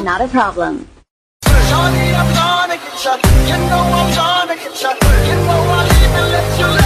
not a problem. Shawty, I'm gonna get ya. You know I'm gonna get ya. You know I'll even let you